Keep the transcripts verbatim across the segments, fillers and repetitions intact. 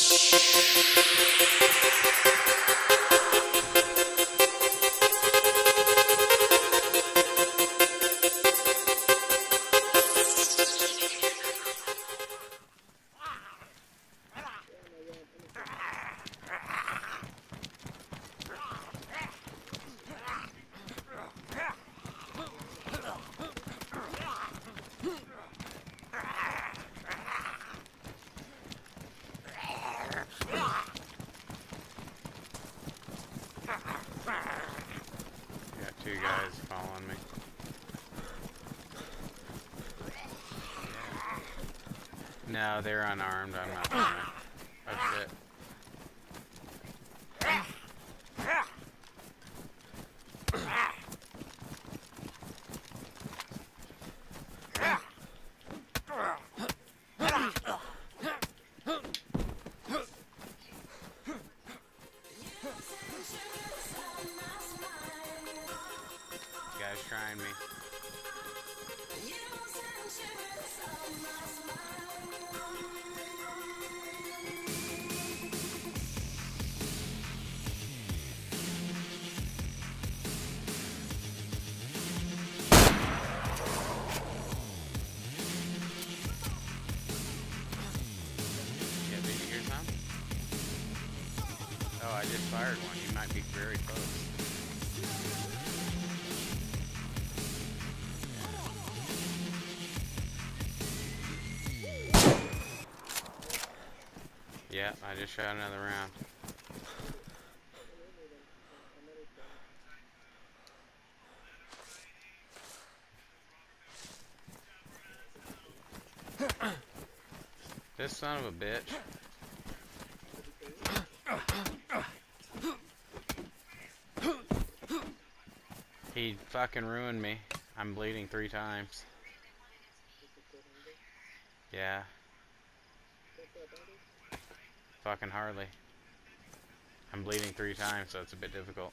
Got two guys following me. No, they're unarmed. I'm not gonna. Oh shit. Guys trying me. Yeah, did you hear some? Oh, I just fired one. You might be very close. Yeah, I just shot another round. This son of a bitch. He fucking ruined me. I'm bleeding three times. Yeah. Fucking hardly. I'm bleeding three times, so it's a bit difficult.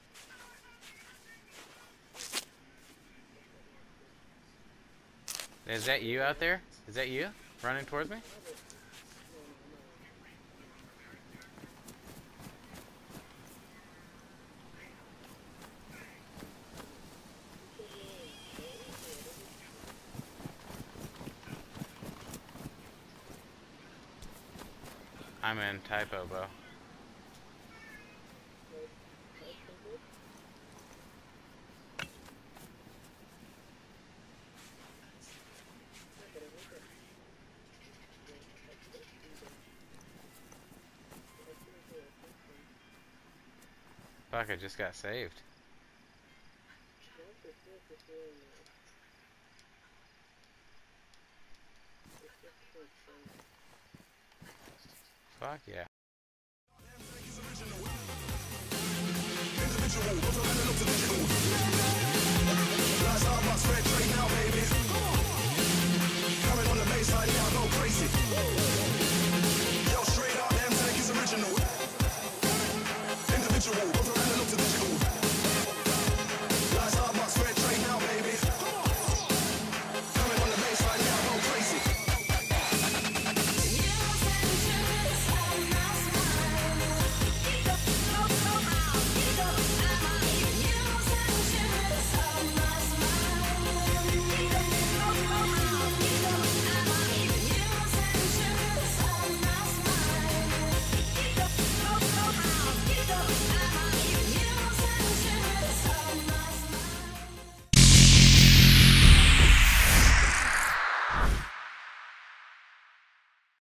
Is that you out there? Is that you? Running towards me? I'm in Typo Bow. Fuck, I just got saved. Fuck yeah.